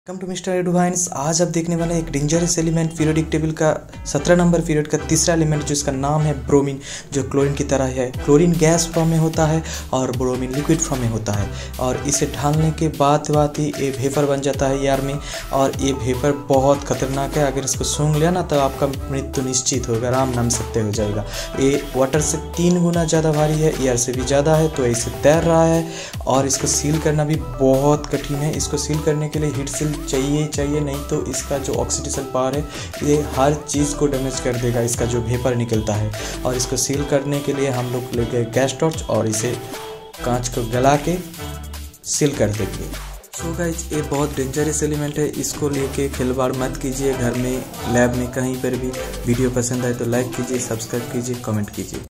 Come to mister एडवाइंस। आज आप देखने वाले एक डेंजरस एलिमेंट पीरियोडिक टेबल का 17 नंबर पीरियड का तीसरा एलिमेंट जिसका नाम है ब्रोमीन, जो क्लोरीन की तरह है। क्लोरीन गैस फॉर्म में होता है और ब्रोमीन लिक्विड फॉर्म में होता है, और इसे ढालने के बाद ही ये वेपर बन जाता है एयर में। और ये वेपर बहुत खतरनाक है, अगर इसको सूंघ लिया ना तो आपका मृत्यु निश्चित होगा, राम नाम सत्य हो जाएगा। ये वाटर से 3 गुना ज़्यादा भारी है, एयर से भी ज़्यादा है, तो इसे तैर रहा है और इसको सील करना भी बहुत कठिन है। इसको सील करने के लिए हीट सील चाहिए, नहीं तो इसका जो ऑक्सीडेशन पावर है ये हर चीज़ को डैमेज कर देगा, इसका जो वेपर निकलता है। और इसको सील करने के लिए हम लोग ले गए गैस टॉर्च और इसे कांच को गला के सील कर देंगे। सो गाइस, ये बहुत डेंजरस एलिमेंट है, इसको लेके खिलवाड़ मत कीजिए घर में, लैब में, कहीं पर भी। वीडियो पसंद आए तो लाइक कीजिए, सब्सक्राइब कीजिए, कमेंट कीजिए।